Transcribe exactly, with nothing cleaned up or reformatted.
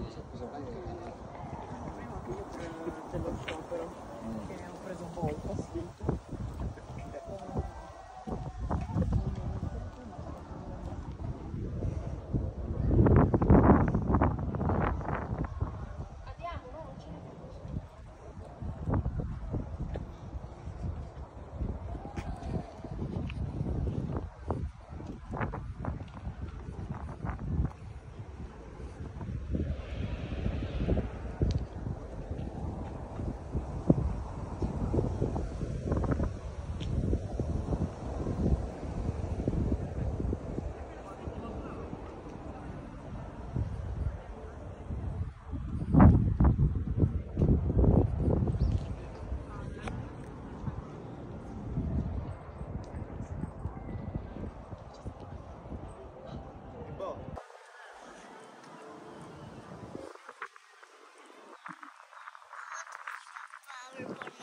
Cosa fai? Prima che io pre- dello sciopero, che ho preso un po' il passetto. Power